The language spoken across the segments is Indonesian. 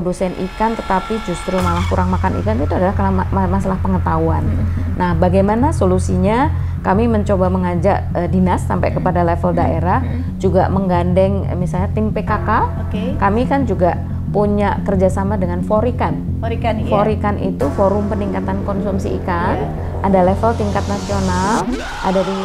produsen ikan tetapi justru malah kurang makan ikan, itu adalah masalah pengetahuan. Nah, bagaimana solusinya? Kami mencoba mengajak dinas sampai kepada level daerah, juga menggandeng misalnya tim PKK. Kami kan juga punya kerjasama dengan Forikan. Forikan itu Forum Peningkatan Konsumsi Ikan. Ada level tingkat nasional, ada di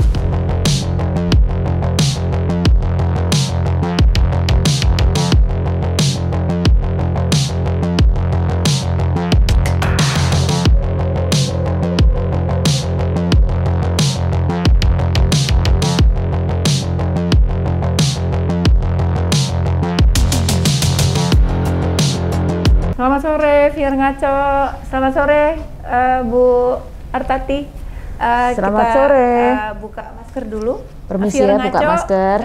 Selamat sore, Fier Ngaco. Selamat sore, Bu Artati. Selamat sore. Buka masker dulu. Permisi ya, buka masker.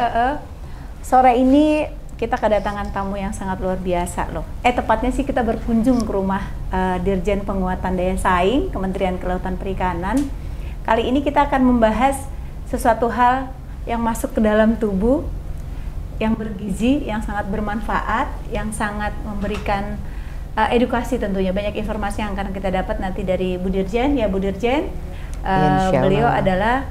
Sore ini kita kedatangan tamu yang sangat luar biasa loh. Tepatnya sih kita berkunjung ke rumah Dirjen Penguatan Daya Saing Kementerian Kelautan Perikanan. Kali ini kita akan membahas sesuatu hal yang masuk ke dalam tubuh, yang bergizi, yang sangat bermanfaat, yang sangat memberikan edukasi tentunya. Banyak informasi yang akan kita dapat nanti dari Bu Dirjen. Ya Bu Dirjen, beliau adalah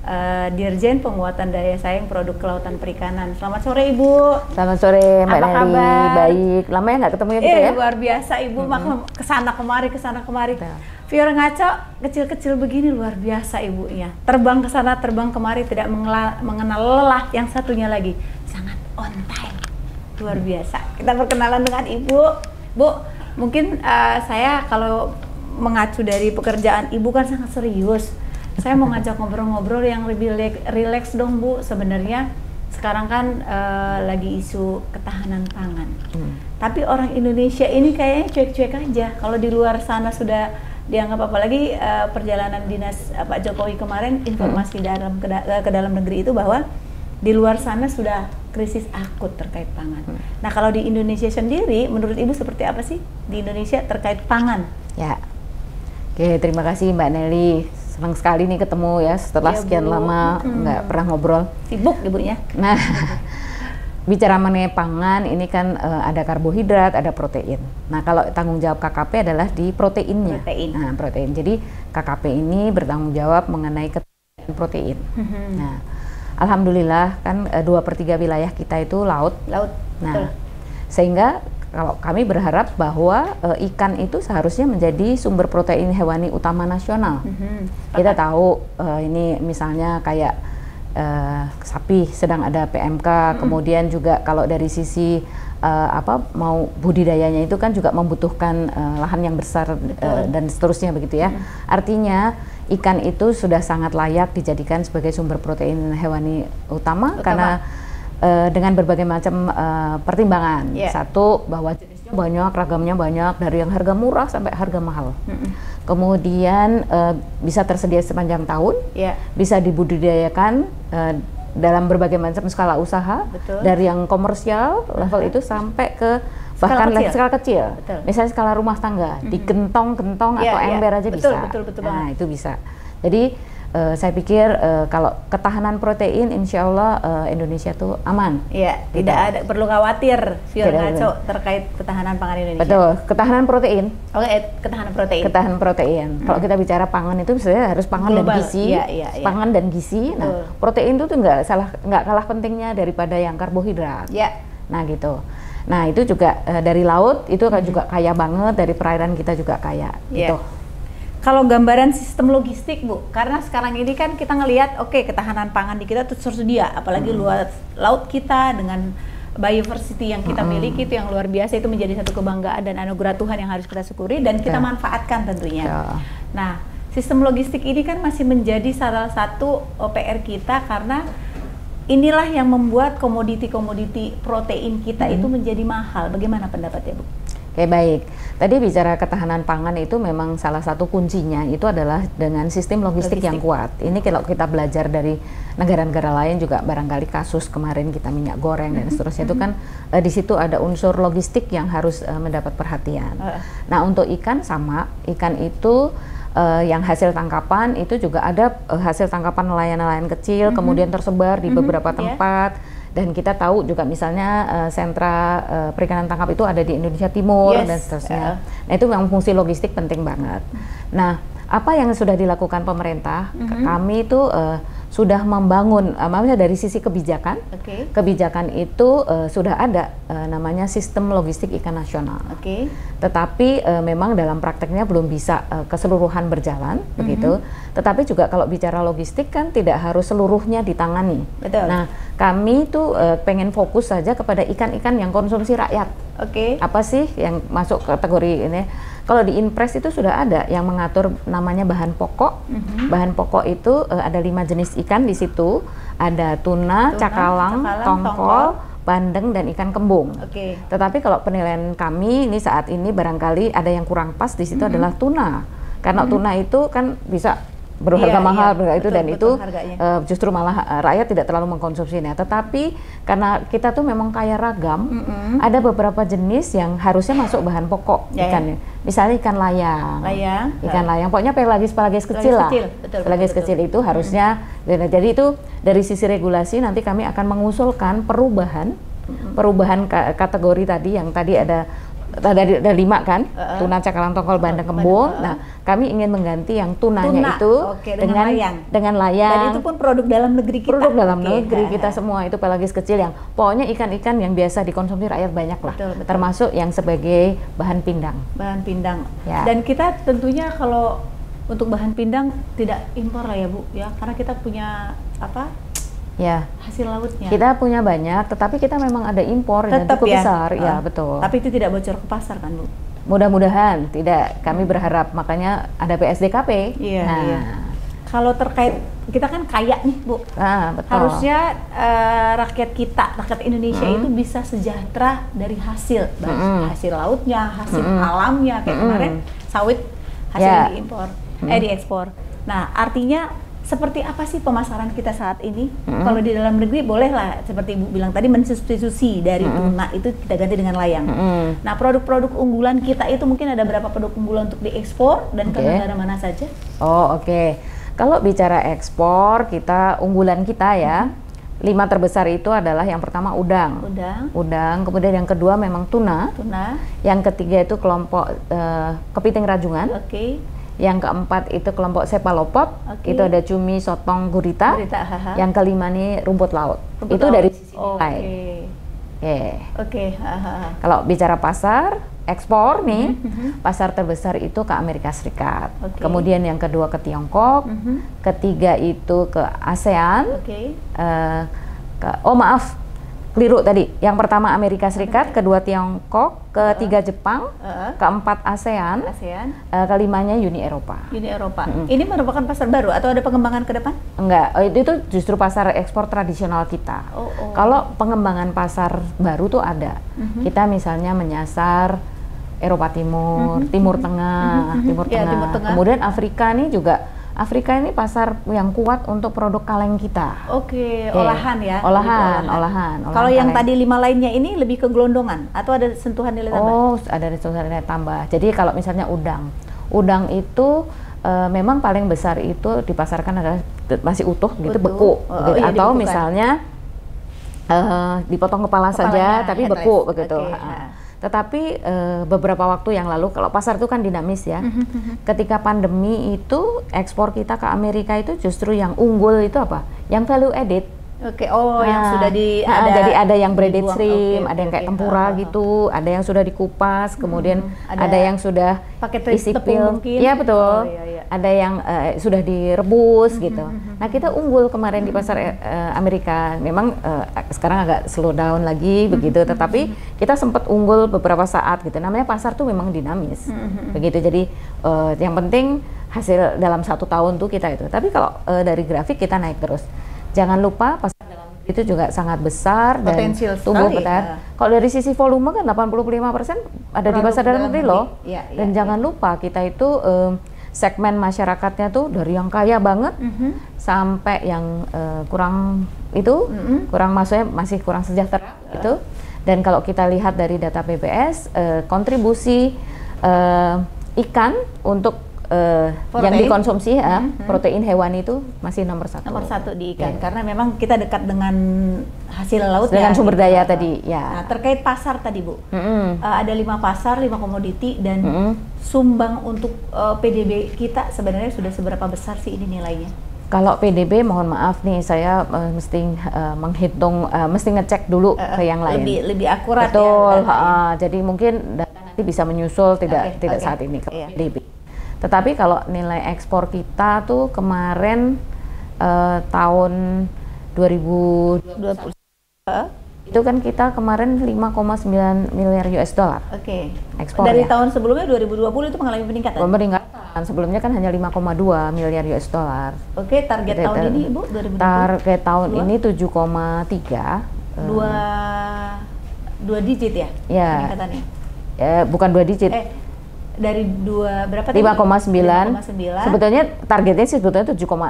Dirjen Penguatan Daya Saing Produk Kelautan Perikanan. Selamat sore Ibu. Selamat sore Mbak Apa Neri. kabar? Baik. Lama ya nggak ketemu ya gitu ya? Luar biasa Ibu, kesana kemari. Fior Ngaco kecil-kecil begini luar biasa ibunya. Terbang ke sana, terbang kemari, tidak mengenal lelah. Yang satunya lagi sangat on time. Luar biasa. Kita perkenalan dengan Ibu. Bu, mungkin saya kalau mengacu dari pekerjaan Ibu kan sangat serius. Saya mau ngajak ngobrol-ngobrol yang lebih rileks dong Bu. Sebenarnya sekarang kan lagi isu ketahanan pangan. Tapi orang Indonesia ini kayaknya cuek-cuek aja. Kalau di luar sana sudah dianggap, apalagi perjalanan dinas Pak Jokowi kemarin, informasi ke dalam negeri itu bahwa di luar sana sudah krisis akut terkait pangan. Nah, kalau di Indonesia sendiri, menurut Ibu seperti apa sih di Indonesia terkait pangan? Ya, oke, terima kasih Mbak Nelly. Senang sekali nih ketemu ya setelah sekian lama nggak pernah ngobrol. Sibuk Ibunya. Nah, bicara mengenai pangan, ini kan ada karbohidrat, ada protein. Nah, kalau tanggung jawab KKP adalah di proteinnya. Nah, protein. Jadi KKP ini bertanggung jawab mengenai ketersediaan protein. Nah, alhamdulillah kan 2/3 wilayah kita itu laut. Nah, betul. Sehingga kalau kami berharap bahwa ikan itu seharusnya menjadi sumber protein hewani utama nasional. Kita tahu ini misalnya kayak sapi sedang ada PMK, kemudian juga kalau dari sisi mau budidayanya itu kan juga membutuhkan lahan yang besar dan seterusnya begitu ya. Artinya ikan itu sudah sangat layak dijadikan sebagai sumber protein hewani utama. Karena dengan berbagai macam pertimbangan. Satu, bahwa jenisnya banyak, ragamnya banyak, dari yang harga murah sampai harga mahal. Kemudian bisa tersedia sepanjang tahun, bisa dibudidayakan dalam berbagai macam skala usaha, dari yang komersial level itu sampai ke bahkan skala kecil. Misalnya skala rumah tangga, di gentong-gentong atau ember aja bisa. Nah, itu bisa. Jadi saya pikir kalau ketahanan protein, insya Allah Indonesia tuh aman. Tidak ada perlu khawatir Fior Ngaco terkait ketahanan pangan Indonesia. Betul, ketahanan protein. Ketahanan protein. Ketahanan protein. Kalau kita bicara pangan itu sebenarnya harus pangan global, dan gizi. Pangan dan gizi. Nah, protein itu tuh nggak kalah pentingnya daripada yang karbohidrat. Nah, gitu. Nah, itu juga dari laut itu juga kaya banget, dari perairan kita juga kaya. Gitu. Kalau gambaran sistem logistik Bu, karena sekarang ini kan kita ngelihat ketahanan pangan di kita tuh tersedia, apalagi luas laut kita dengan biodiversity yang kita miliki itu yang luar biasa, itu menjadi satu kebanggaan dan anugerah Tuhan yang harus kita syukuri dan kita manfaatkan tentunya. Nah, sistem logistik ini kan masih menjadi salah satu PR kita, karena inilah yang membuat komoditi-komoditi protein kita itu menjadi mahal. Bagaimana pendapatnya Bu? Oke, baik. Tadi bicara ketahanan pangan itu memang salah satu kuncinya itu adalah dengan sistem logistik yang kuat. Ini kalau kita belajar dari negara-negara lain juga, barangkali kasus kemarin kita minyak goreng dan seterusnya itu kan di situ ada unsur logistik yang harus mendapat perhatian. Nah, untuk ikan sama, ikan itu yang hasil tangkapan itu juga ada hasil tangkapan nelayan-nelayan kecil, kemudian tersebar di beberapa tempat. Dan kita tahu juga misalnya sentra perikanan tangkap itu ada di Indonesia Timur dan seterusnya. Nah itu memang fungsi logistik penting banget. Nah apa yang sudah dilakukan pemerintah, kami itu sudah membangun, maksudnya dari sisi kebijakan, kebijakan itu sudah ada namanya sistem logistik ikan nasional. Tetapi memang dalam prakteknya belum bisa keseluruhan berjalan, begitu. Tetapi juga kalau bicara logistik kan tidak harus seluruhnya ditangani. Nah, kami tuh pengen fokus saja kepada ikan-ikan yang konsumsi rakyat. Apa sih yang masuk kategori ini? Kalau di Inpres itu sudah ada yang mengatur namanya bahan pokok. Bahan pokok itu ada 5 jenis ikan di situ. Ada tuna, cakalang, tongkol, bandeng, dan ikan kembung. Tetapi kalau penilaian kami ini saat ini barangkali ada yang kurang pas di situ adalah tuna. Karena tuna itu kan bisa berharga mahal, itu dan itu justru malah rakyat tidak terlalu mengkonsumsinya. Tetapi karena kita tuh memang kaya ragam, ada beberapa jenis yang harusnya masuk bahan pokok ikannya. Misalnya ikan layang, ikan layang, pokoknya pelagis kecil lah. Pelagis kecil itu harusnya. Jadi itu dari sisi regulasi nanti kami akan mengusulkan perubahan kategori tadi yang tadi ada 5 kan, tuna, cakalang, tongkol, bandeng, kembung. Nah, kami ingin mengganti yang tunanya itu dengan layang. Dan itu pun produk dalam negeri kita. Produk dalam negeri kita semua itu pelagis kecil yang pokoknya ikan-ikan yang biasa dikonsumsi rakyat banyak lah. Termasuk yang sebagai bahan pindang. Bahan pindang. Dan kita tentunya kalau untuk bahan pindang tidak impor lah ya Bu ya, karena kita punya hasil lautnya. Kita punya banyak, tetapi kita memang ada impor yang cukup besar, betul. Tapi itu tidak bocor ke pasar kan Bu? Mudah-mudahan tidak. Kami berharap, makanya ada PSDKP. Kalau terkait kita kan kaya nih Bu, betul. Harusnya rakyat Indonesia itu bisa sejahtera dari hasil, hasil lautnya, hasil alamnya kayak kemarin sawit hasil diekspor. Nah artinya seperti apa sih pemasaran kita saat ini? Kalau di dalam negeri bolehlah seperti Ibu bilang tadi mensubstitusi dari tuna itu kita ganti dengan layang. Nah produk-produk unggulan kita itu mungkin ada berapa produk unggulan untuk diekspor dan ke negara mana saja? Kalau bicara ekspor unggulan kita ya 5 terbesar itu adalah yang pertama udang, kemudian yang kedua memang tuna. Yang ketiga itu kelompok kepiting rajungan. Yang keempat itu kelompok cephalopod, itu ada cumi, sotong, gurita. Yang kelima nih rumput laut. Itu dari sisi nilai. Kalau bicara pasar, ekspor nih, pasar terbesar itu ke Amerika Serikat. Kemudian yang kedua ke Tiongkok, ketiga itu ke ASEAN. Keliru tadi. Yang pertama Amerika Serikat, kedua Tiongkok, ketiga Jepang, keempat ASEAN, kelimanya Uni Eropa. Ini merupakan pasar baru atau ada pengembangan ke depan? Enggak, itu justru pasar ekspor tradisional kita. Kalau pengembangan pasar baru tuh ada. Kita misalnya menyasar Eropa Timur, Timur Tengah. Kemudian Afrika nih juga. Afrika ini pasar yang kuat untuk produk kaleng kita. Olahan ya. Olahan. Kalau yang tadi 5 lainnya ini lebih ke gelondongan atau ada sentuhan nilai tambah? Ada sentuhan nilai tambah. Jadi kalau misalnya udang itu memang paling besar itu dipasarkan adalah masih utuh gitu, beku. Atau misalnya dipotong kepala saja tapi beku begitu. Tetapi beberapa waktu yang lalu, kalau pasar itu kan dinamis ya, ketika pandemi itu ekspor kita ke Amerika itu justru yang unggul itu apa? Yang value added. Yang sudah jadi ada yang breaded shrimp, ada yang kayak tempura gitu, ada yang sudah dikupas, kemudian ada yang sudah pakai isi tepung mungkin. Iya betul. Ada yang sudah direbus gitu. Nah kita unggul kemarin di pasar Amerika. Memang sekarang agak slow down lagi begitu, tetapi kita sempat unggul beberapa saat gitu. Namanya pasar tuh memang dinamis, begitu. Jadi yang penting hasil dalam 1 tahun tuh kita itu. Tapi kalau dari grafik kita naik terus. Jangan lupa pasar dalam negeri itu juga sangat besar dan tumbuh besar. Kalau dari sisi volume kan 85% ada di pasar dalam negeri loh. Dan jangan lupa kita itu segmen masyarakatnya tuh dari yang kaya banget sampai yang kurang maksudnya masih kurang sejahtera gitu. Dan kalau kita lihat dari data BPS, kontribusi ikan untuk yang dikonsumsi protein hewani itu masih nomor satu. Nomor satu di ikan, karena memang kita dekat dengan hasil laut dengan sumber gitu. daya tadi. Ya. Nah, terkait pasar tadi Bu, ada 5 pasar, 5 komoditi dan sumbang untuk PDB kita sebenarnya sudah seberapa besar sih ini nilainya? Kalau PDB, mohon maaf nih, saya mesti menghitung, mesti ngecek dulu ke yang lain. Lebih akurat. Betul. Jadi mungkin data nanti bisa menyusul, tidak saat ini ke PDB. Tetapi kalau nilai ekspor kita tuh kemarin tahun 2020 itu kan kita kemarin 5,9 miliar US dollar. Ekspor. Dari tahun sebelumnya 2020 itu mengalami peningkatan. Peningkatan. Sebelumnya kan hanya 5,2 miliar US dollar. Target tahun ini Ibu 2020. Target tahun ini 7,3. Dua digit ya? Ya. Peningkatannya. Bukan 2 digit. Dari berapa tadi? 5,9. Sebetulnya targetnya sih sebetulnya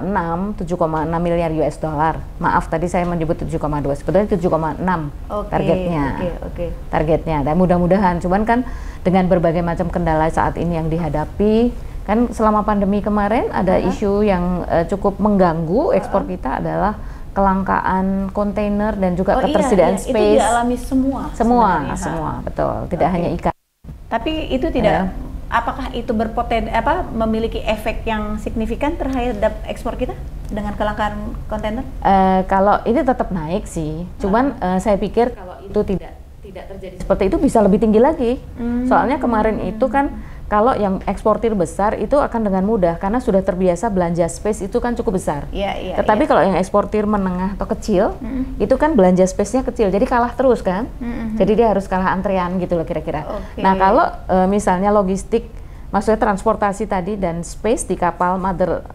7,6 miliar US dollar. Maaf tadi saya menyebut 7,2. Sebetulnya 7,6 targetnya. Targetnya. Dan mudah-mudahan, cuman kan dengan berbagai macam kendala saat ini yang dihadapi, kan selama pandemi kemarin ada isu yang cukup mengganggu ekspor kita adalah kelangkaan kontainer dan juga ketersediaan space. Itu dialami semua. Semua, betul. Tidak hanya ikan. Tapi itu tidak, apakah itu memiliki efek yang signifikan terhadap ekspor kita dengan kelangkaan kontainer? Kalau ini tetap naik sih, cuman saya pikir kalau itu tidak terjadi seperti itu bisa lebih tinggi lagi. Soalnya kemarin itu kan kalau yang eksportir besar itu akan dengan mudah karena sudah terbiasa belanja space itu kan cukup besar. Tetapi kalau yang eksportir menengah atau kecil itu kan belanja space-nya kecil, jadi kalah terus kan. Jadi dia harus kalah antrean gitu loh kira-kira. Nah kalau misalnya logistik, maksudnya transportasi tadi dan space di kapal mother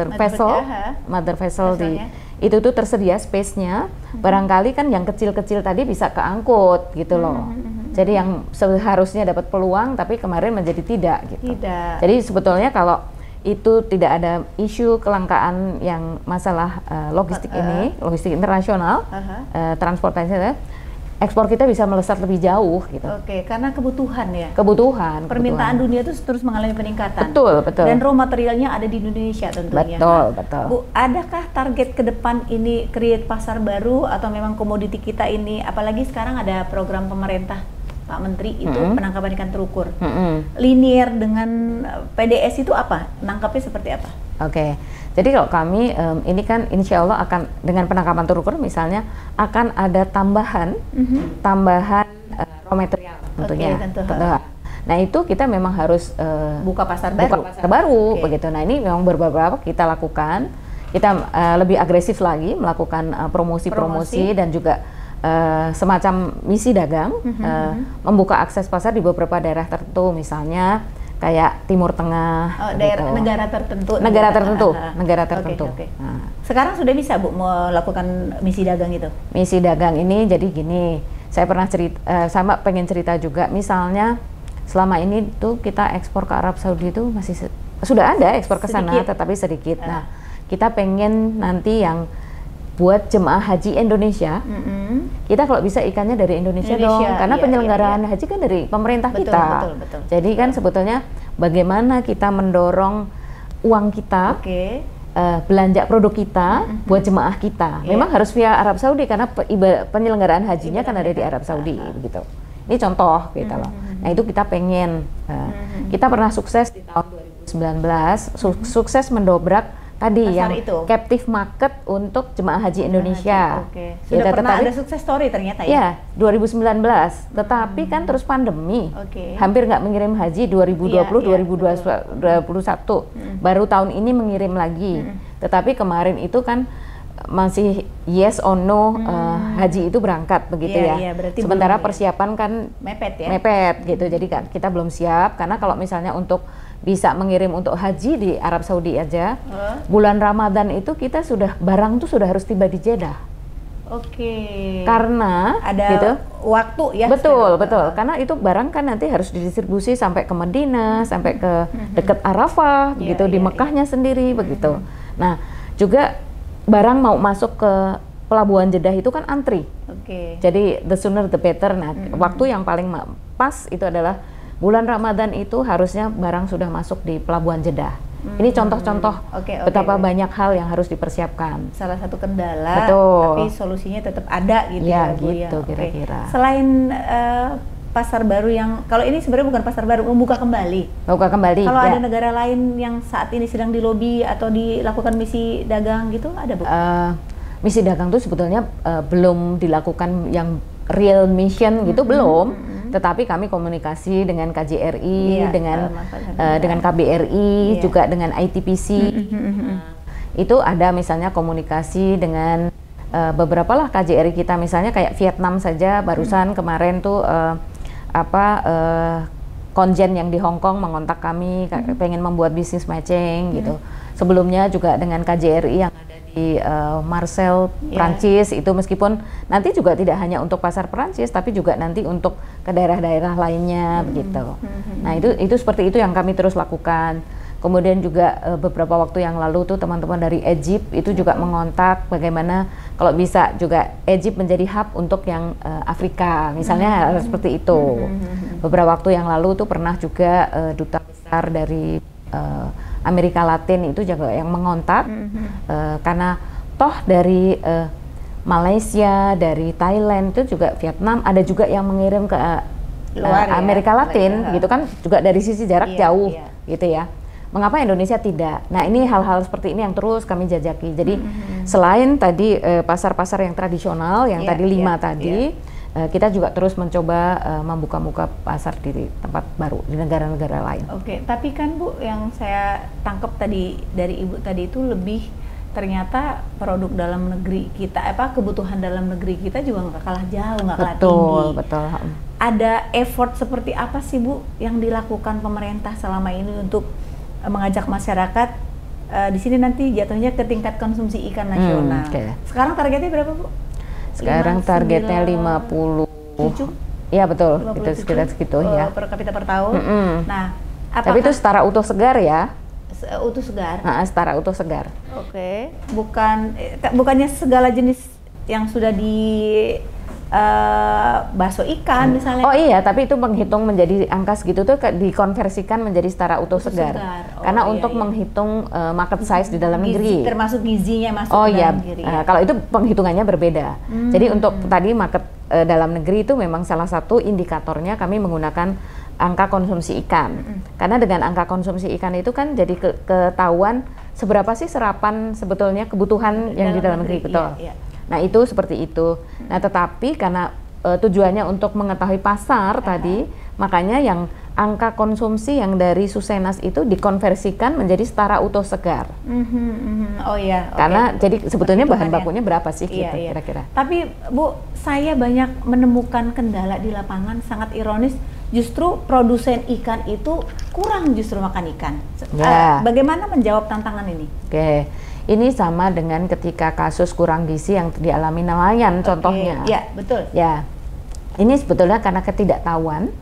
vessel di itu tuh tersedia space-nya, barangkali kan yang kecil-kecil tadi bisa keangkut gitu loh. Jadi yang seharusnya dapat peluang tapi kemarin menjadi tidak gitu. Jadi sebetulnya kalau itu tidak ada isu kelangkaan yang masalah logistik ini, logistik internasional, transportasi, ekspor kita bisa melesat lebih jauh gitu. Karena kebutuhan ya. Permintaan dunia itu terus mengalami peningkatan. Betul. Dan raw materialnya ada di Indonesia tentunya. Betul. Bu, adakah target ke depan ini create pasar baru atau memang komoditi kita ini, apalagi sekarang ada program pemerintah Pak Menteri itu penangkapan ikan terukur. Linear dengan PDS itu apa? Nangkapnya seperti apa? Jadi kalau kami ini kan insya Allah akan dengan penangkapan terukur misalnya akan ada tambahan raw material tentunya. Nah itu kita memang harus buka pasar baru begitu. Nah ini memang beberapa kita lakukan. Kita lebih agresif lagi melakukan promosi dan juga semacam misi dagang, membuka akses pasar di beberapa daerah tertentu, misalnya kayak Timur Tengah, negara tertentu. Nah. Sekarang sudah bisa Bu melakukan misi dagang itu? Misi dagang ini jadi gini, saya pernah sama pengen cerita juga, misalnya selama ini tuh kita ekspor ke Arab Saudi itu masih sudah ada ekspor ke sana, tetapi sedikit. Nah, kita pengen nanti yang buat jemaah haji Indonesia, kita kalau bisa ikannya dari Indonesia dong, karena penyelenggaraan haji kan dari pemerintah kita. Betul. Jadi kan sebetulnya bagaimana kita mendorong uang kita, belanja produk kita buat jemaah kita. Memang harus via Arab Saudi karena penyelenggaraan hajinya kan ada di Arab Saudi, begitu. Ini contoh gitu loh. Nah itu kita pengen, kita pernah sukses di tahun 2019, sukses mendobrak tadi yang captive market untuk jemaah haji Indonesia. Sudah pernah ada sukses story ternyata ya? 2019. Tetapi kan terus pandemi, hampir nggak mengirim haji 2020, 2021. Baru tahun ini mengirim lagi. Tetapi kemarin itu kan masih yes or no, haji itu berangkat begitu ya. Sementara persiapan kan mepet gitu. Jadi kan kita belum siap karena kalau misalnya untuk bisa mengirim untuk haji di Arab Saudi aja, bulan Ramadan itu kita barang tuh sudah harus tiba di Jeddah. Karena ada gitu, waktu ya. Betul. Karena itu barang kan nanti harus didistribusi sampai ke Madinah, sampai ke dekat Arafah, begitu di Mekahnya sendiri begitu. Nah, juga barang mau masuk ke pelabuhan Jeddah itu kan antri. Jadi the sooner the better. Nah, waktu yang paling pas itu adalah bulan Ramadan itu harusnya barang sudah masuk di pelabuhan Jeddah. Ini contoh-contoh betapa banyak hal yang harus dipersiapkan. Salah satu kendala, betul, tapi solusinya tetap ada gitu ya, Bu, gitu kira-kira. Selain pasar baru yang, kalau ini sebenarnya bukan pasar baru, membuka kembali. Buka kembali. Kalau ada negara lain yang saat ini sedang dilobi atau dilakukan misi dagang gitu, ada Bu? Misi dagang itu sebetulnya belum dilakukan yang real mission gitu, belum. Tetapi kami komunikasi dengan KJRI, dengan KBRI, juga dengan ITPC. Itu ada misalnya komunikasi dengan beberapa lah KJRI kita, misalnya kayak Vietnam saja barusan kemarin tuh konjen yang di Hong Kong mengontak kami, pengen membuat bisnis matching gitu. Sebelumnya juga dengan KJRI yang ada di Marseille, Prancis, itu meskipun nanti juga tidak hanya untuk pasar Prancis, tapi juga nanti untuk ke daerah-daerah lainnya begitu. Nah itu seperti itu yang kami terus lakukan. Kemudian juga beberapa waktu yang lalu tuh teman-teman dari Egypt itu juga mengontak bagaimana kalau bisa juga Egypt menjadi hub untuk yang Afrika, misalnya seperti itu. Beberapa waktu yang lalu tuh pernah juga duta besar dari Amerika Latin itu juga yang mengontak, karena toh dari Malaysia, dari Thailand, itu juga Vietnam, ada juga yang mengirim ke Amerika Latin, gitu kan, juga dari sisi jarak jauh, gitu ya. Mengapa Indonesia tidak? Nah ini hal-hal seperti ini yang terus kami jajaki. Jadi selain tadi pasar-pasar yang tradisional, yang tadi 5 tadi, kita juga terus mencoba membuka-buka pasar di tempat baru di negara-negara lain. Oke, tapi kan Bu, yang saya tangkap tadi dari Ibu tadi itu lebih ternyata produk dalam negeri kita, kebutuhan dalam negeri kita juga nggak kalah jauh, nggak kalah tinggi. Betul. Ada effort seperti apa sih Bu yang dilakukan pemerintah selama ini untuk mengajak masyarakat di sini nanti jatuhnya ke tingkat konsumsi ikan nasional? Sekarang targetnya berapa Bu? Sekarang targetnya 57. Iya betul, itu sekitar segitu ya. Per kapita per tahun. Nah, tapi itu setara utuh segar ya? Utuh segar. Setara utuh segar. Oke. Bukannya segala jenis yang sudah di bakso ikan misalnya. Oh iya, tapi itu menghitung menjadi angka segitu tuh dikonversikan menjadi setara utuh segar. Karena untuk menghitung market size di dalam negeri. Termasuk gizinya masuk ke dalam negeri. Kalau itu penghitungannya berbeda. Jadi untuk tadi market dalam negeri itu memang salah satu indikatornya kami menggunakan angka konsumsi ikan. Karena dengan angka konsumsi ikan itu kan jadi ketahuan seberapa sih serapan sebetulnya kebutuhan yang di dalam negeri, betul. Nah itu seperti itu. Nah tetapi karena tujuannya untuk mengetahui pasar tadi, makanya yang angka konsumsi yang dari Susenas itu dikonversikan menjadi setara utuh segar. Oh iya. Karena jadi sebetulnya bahan bakunya berapa sih gitu kira-kira. Tapi Bu, saya banyak menemukan kendala di lapangan, sangat ironis. Justru produsen ikan itu kurang justru makan ikan. Bagaimana menjawab tantangan ini? Ini sama dengan ketika kasus kurang gizi yang dialami nelayan contohnya. Iya, betul. Ya, ini sebetulnya karena ketidaktahuan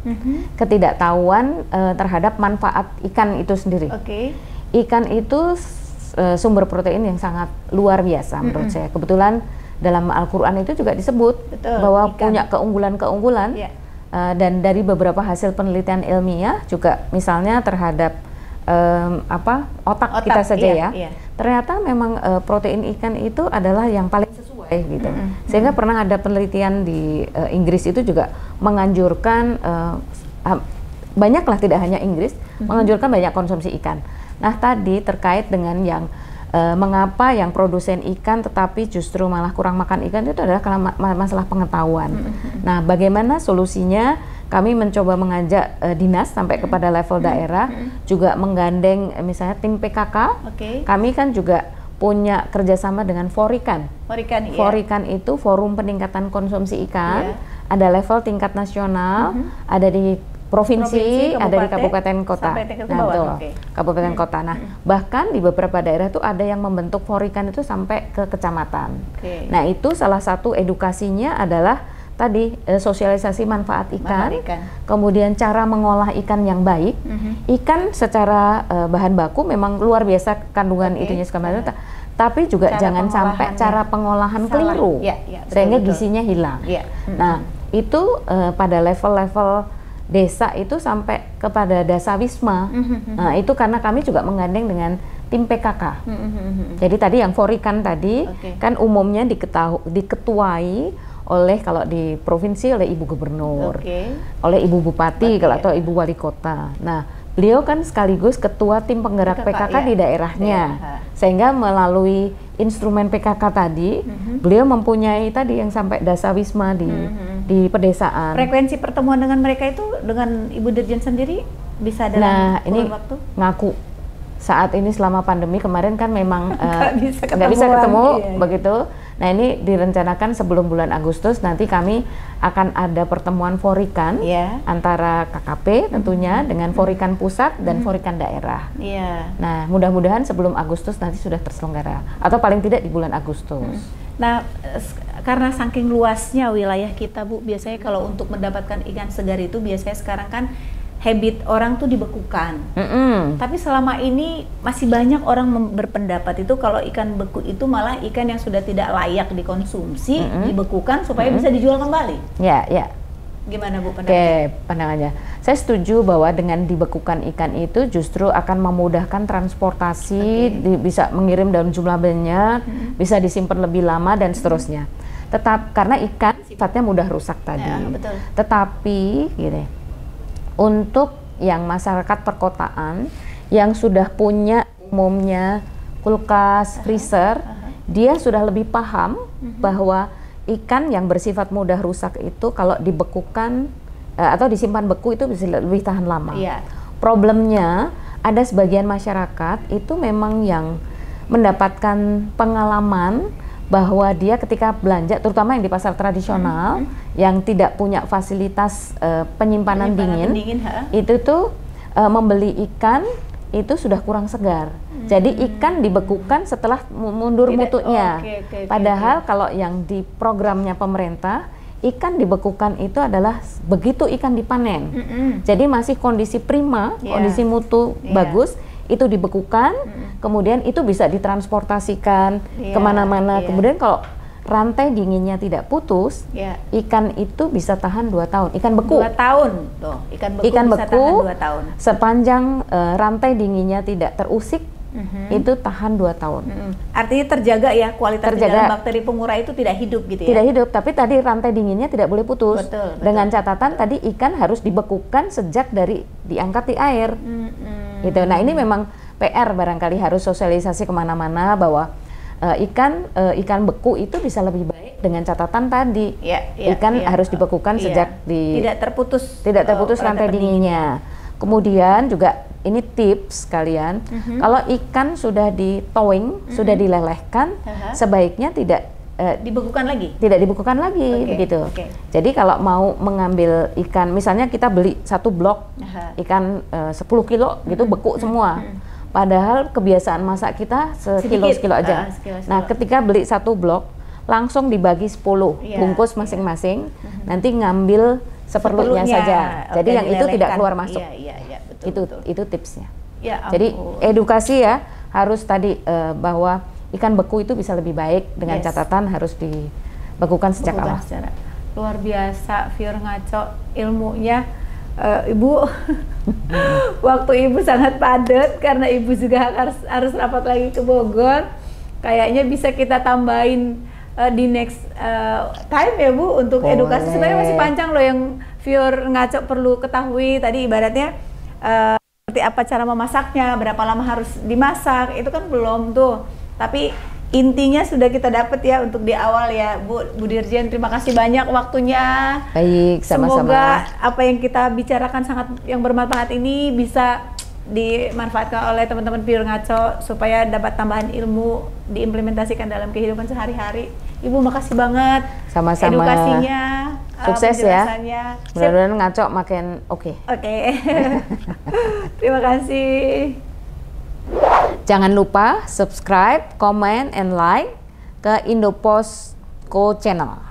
terhadap manfaat ikan itu sendiri. Ikan itu sumber protein yang sangat luar biasa menurut saya. Kebetulan dalam Al-Quran itu juga disebut bahwa punya keunggulan-keunggulan. Dan dari beberapa hasil penelitian ilmiah juga misalnya terhadap otak kita saja ternyata memang protein ikan itu adalah yang paling sesuai gitu. Sehingga pernah ada penelitian di Inggris itu juga menganjurkan banyaklah, tidak hanya Inggris, menganjurkan banyak konsumsi ikan. Nah tadi terkait dengan yang mengapa yang produsen ikan tetapi justru malah kurang makan ikan, itu adalah karena masalah pengetahuan. Nah bagaimana solusinya? Kami mencoba mengajak dinas sampai kepada level daerah, juga menggandeng misalnya tim PKK. Kami kan juga punya kerjasama dengan Forikan. Forikan itu Forum Peningkatan Konsumsi Ikan. Ada level tingkat nasional, ada di provinsi, ada di kabupaten kota. Kabupaten kota. Nah, bahkan di beberapa daerah tuh ada yang membentuk Forikan itu sampai ke kecamatan. Nah, itu salah satu edukasinya adalah tadi sosialisasi manfaat ikan, kemudian cara mengolah ikan yang baik. Ikan secara bahan baku memang luar biasa kandungan itunya segala macam, tapi juga jangan sampai cara pengolahan keliru, sehingga gizinya hilang. Nah itu pada level-level desa itu sampai kepada Dasawisma. Nah, itu karena kami juga menggandeng dengan tim PKK. Jadi tadi yang Forikan tadi kan umumnya diketuai oleh, kalau di provinsi oleh Ibu Gubernur, oleh Ibu Bupati atau Ibu Wali Kota. Nah, beliau kan sekaligus ketua tim penggerak PKK di daerahnya. Sehingga melalui instrumen PKK tadi, beliau mempunyai tadi yang sampai Dasawisma di pedesaan. Frekuensi pertemuan dengan mereka itu dengan Ibu Dirjen sendiri bisa dalam waktu? Ngaku saat ini selama pandemi kemarin kan memang nggak bisa ketemu begitu. Nah, ini direncanakan sebelum bulan Agustus nanti kami akan ada pertemuan Forikan antara KKP tentunya dengan Forikan pusat dan Forikan daerah. Nah, mudah-mudahan sebelum Agustus nanti sudah terselenggara atau paling tidak di bulan Agustus. Nah, karena saking luasnya wilayah kita, Bu, biasanya kalau untuk mendapatkan ikan segar itu biasanya sekarang kan habit orang tuh dibekukan. Tapi selama ini masih banyak orang berpendapat itu kalau ikan beku itu malah ikan yang sudah tidak layak dikonsumsi, dibekukan supaya bisa dijual kembali. Ya. Gimana, Bu, pendapatnya? Pandangannya. Saya setuju bahwa dengan dibekukan ikan itu justru akan memudahkan transportasi, bisa mengirim dalam jumlah banyak, bisa disimpan lebih lama dan seterusnya. Tetap karena ikan sifatnya mudah rusak tadi. Betul. Tetapi gini, untuk yang masyarakat perkotaan yang sudah punya umumnya kulkas, freezer, dia sudah lebih paham bahwa ikan yang bersifat mudah rusak itu kalau dibekukan atau disimpan beku itu bisa lebih tahan lama. Problemnya ada sebagian masyarakat itu memang yang mendapatkan pengalaman bahwa dia ketika belanja, terutama yang di pasar tradisional yang tidak punya fasilitas penyimpanan dingin itu tuh membeli ikan itu sudah kurang segar. Jadi ikan dibekukan setelah mundur mutunya. Padahal kalau yang di programnya pemerintah, ikan dibekukan itu adalah begitu ikan dipanen. Jadi masih kondisi prima, kondisi mutu bagus, itu dibekukan, kemudian itu bisa ditransportasikan kemana-mana. Kemudian kalau rantai dinginnya tidak putus, ikan itu bisa tahan 2 tahun. Ikan beku. 2 tahun, tuh. Ikan beku bisa tahan 2 tahun. Sepanjang rantai dinginnya tidak terusik, itu tahan 2 tahun. Artinya terjaga ya, kualitas dalam bakteri pengurah itu tidak hidup gitu ya? Tidak hidup, tapi tadi rantai dinginnya tidak boleh putus. Betul. Dengan catatan tadi ikan harus dibekukan sejak dari diangkat di air. Gitu. Nah, ini memang PR barangkali harus sosialisasi kemana-mana bahwa ikan beku itu bisa lebih baik dengan catatan tadi. Ikan harus dibekukan sejak tidak terputus rantai dinginnya. Kemudian juga ini tips kalian, kalau ikan sudah di towing, sudah dilelehkan, sebaiknya tidak dibekukan lagi. Tidak dibekukan lagi begitu. Jadi kalau mau mengambil ikan, misalnya kita beli 1 blok ikan 10 kilo gitu beku semua. Padahal kebiasaan masak kita sekilo aja. Nah, ketika beli 1 blok langsung dibagi 10 bungkus masing-masing, nanti ngambil seperlunya saja. Jadi yang itu tidak keluar masuk. Itu tipsnya. Jadi edukasi ya, harus tadi bahwa ikan beku itu bisa lebih baik dengan catatan harus dibekukan sejak awal. Luar biasa, Fior Ngaco ilmunya. Ibu, waktu Ibu sangat padat karena Ibu juga harus rapat lagi ke Bogor. Kayaknya bisa kita tambahin di next time ya, Bu, untuk edukasi. Sebenarnya masih panjang loh yang Fior Ngaco perlu ketahui. Tadi ibaratnya seperti apa cara memasaknya, berapa lama harus dimasak, itu kan belum tuh. Tapi intinya sudah kita dapat ya untuk di awal ya, Bu Dirjen. Terima kasih banyak waktunya. Baik, sama-sama. Semoga apa yang kita bicarakan yang bermanfaat ini bisa dimanfaatkan oleh teman-teman Fior Ngaco supaya dapat tambahan ilmu diimplementasikan dalam kehidupan sehari-hari. Ibu makasih banget. Sama-sama. Edukasinya, sukses ya. Mudah-mudahan Ngaco makin oke. Terima kasih. Jangan lupa subscribe, comment, and like ke Indopostco Channel.